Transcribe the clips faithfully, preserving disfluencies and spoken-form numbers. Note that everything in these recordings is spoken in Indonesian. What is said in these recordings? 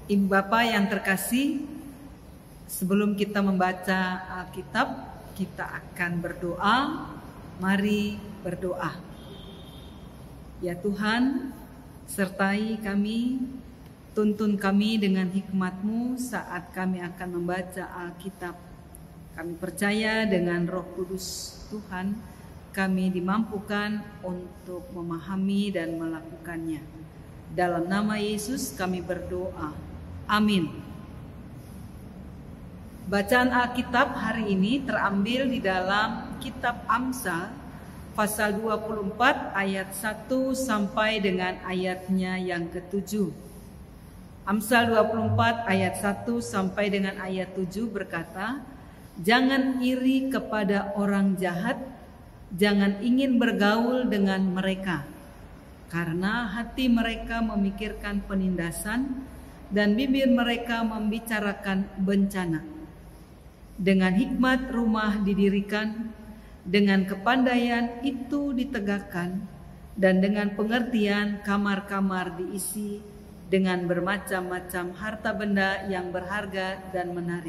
Ibu Bapak yang terkasih, sebelum kita membaca Alkitab, kita akan berdoa. Mari berdoa. Ya Tuhan, sertai kami, tuntun kami dengan hikmat-Mu saat kami akan membaca Alkitab. Kami percaya dengan Roh Kudus Tuhan, kami dimampukan untuk memahami dan melakukannya. Dalam nama Yesus kami berdoa. Amin. Bacaan Alkitab hari ini terambil di dalam kitab Amsal pasal dua puluh empat ayat satu sampai dengan ayatnya yang ketujuh. Amsal dua puluh empat ayat satu sampai dengan ayat tujuh berkata, "Jangan iri kepada orang jahat, jangan ingin bergaul dengan mereka, karena hati mereka memikirkan penindasan dan bibir mereka membicarakan bencana. Dengan hikmat rumah didirikan, dengan kepandaian itu ditegakkan, dan dengan pengertian kamar-kamar diisi dengan bermacam-macam harta benda yang berharga dan menarik.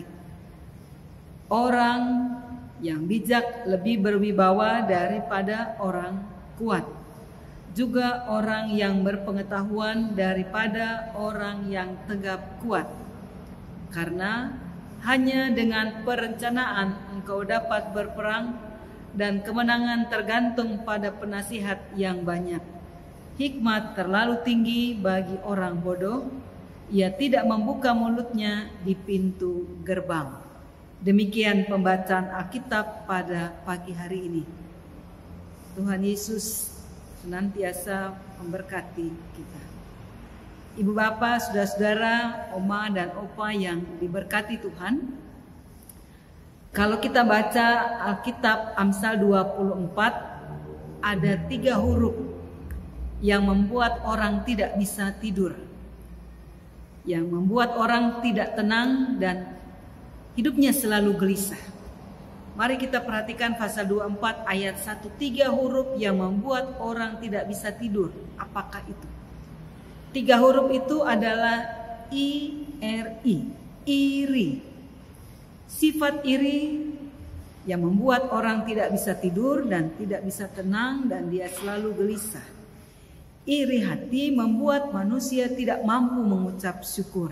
Orang yang bijak lebih berwibawa daripada orang kuat, juga orang yang berpengetahuan daripada orang yang tegap kuat. Karena hanya dengan perencanaan engkau dapat berperang, dan kemenangan tergantung pada penasihat yang banyak. Hikmat terlalu tinggi bagi orang bodoh, ia tidak membuka mulutnya di pintu gerbang." Demikian pembacaan Alkitab pada pagi hari ini. Tuhan Yesus senantiasa memberkati kita. Ibu bapak, saudara-saudara, oma dan opa yang diberkati Tuhan, kalau kita baca Alkitab Amsal dua puluh empat, ada tiga huruf yang membuat orang tidak bisa tidur, yang membuat orang tidak tenang dan hidupnya selalu gelisah. Mari kita perhatikan pasal dua puluh empat ayat satu, tiga huruf yang membuat orang tidak bisa tidur. Apakah itu? Tiga huruf itu adalah I R I, iri. Sifat iri yang membuat orang tidak bisa tidur dan tidak bisa tenang dan dia selalu gelisah. Iri hati membuat manusia tidak mampu mengucap syukur.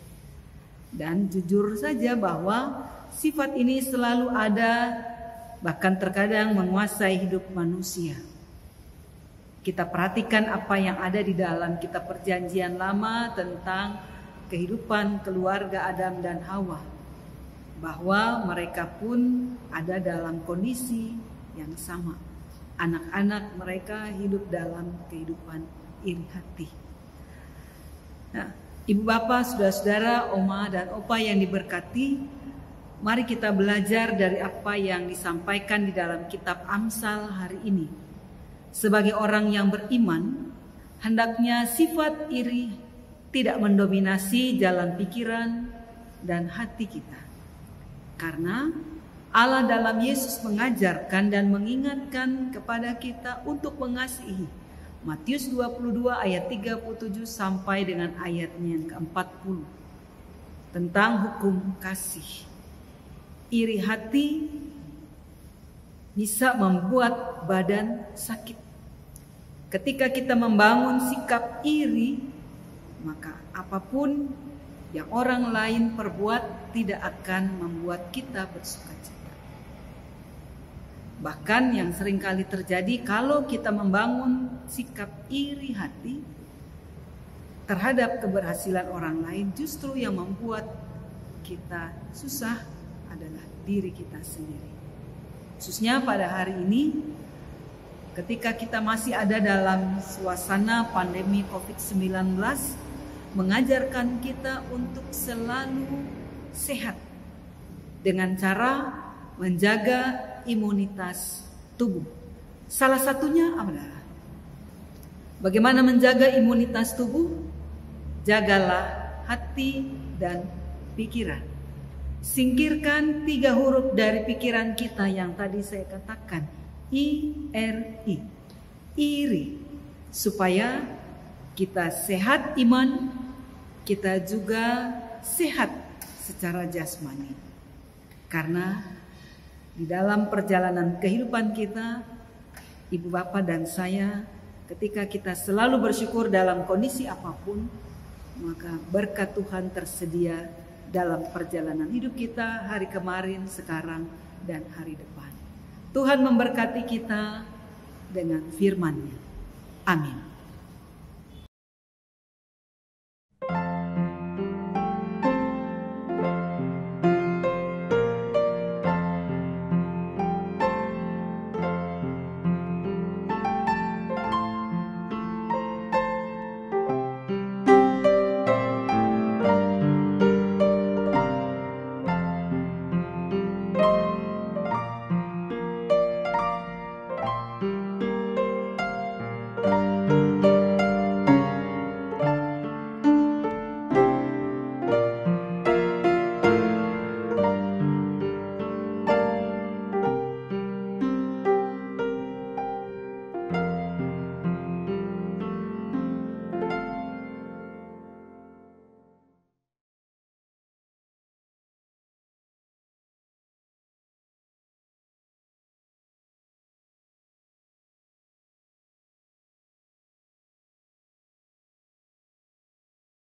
Dan jujur saja bahwa sifat ini selalu ada, bahkan terkadang menguasai hidup manusia. Kita perhatikan apa yang ada di dalam kitab Perjanjian Lama tentang kehidupan keluarga Adam dan Hawa, bahwa mereka pun ada dalam kondisi yang sama. Anak-anak mereka hidup dalam kehidupan iri hati. Nah, ibu bapak, saudara-saudara, oma dan opa yang diberkati, mari kita belajar dari apa yang disampaikan di dalam kitab Amsal hari ini. Sebagai orang yang beriman, hendaknya sifat iri tidak mendominasi jalan pikiran dan hati kita. Karena Allah dalam Yesus mengajarkan dan mengingatkan kepada kita untuk mengasihi. Matius dua puluh dua ayat tiga puluh tujuh sampai dengan ayatnya yang keempat puluh. Tentang hukum kasih. Iri hati bisa membuat badan sakit. Ketika kita membangun sikap iri, maka apapun yang orang lain perbuat tidak akan membuat kita bersukacita. Bahkan yang seringkali terjadi kalau kita membangun sikap iri hati terhadap keberhasilan orang lain, justru yang membuat kita susah adalah diri kita sendiri. Khususnya pada hari ini, ketika kita masih ada dalam suasana pandemi covid sembilan belas, mengajarkan kita untuk selalu sehat dengan cara menjaga imunitas tubuh. Salah satunya adalah bagaimana menjaga imunitas tubuh? Jagalah hati dan pikiran. Singkirkan tiga huruf dari pikiran kita yang tadi saya katakan, I R I, iri, supaya kita sehat iman, kita juga sehat secara jasmani. Karena di dalam perjalanan kehidupan kita, Ibu Bapak dan saya, ketika kita selalu bersyukur dalam kondisi apapun, maka berkat Tuhan tersedia dalam perjalanan hidup kita hari kemarin, sekarang, dan hari depan. Tuhan memberkati kita dengan firman-Nya. Amin.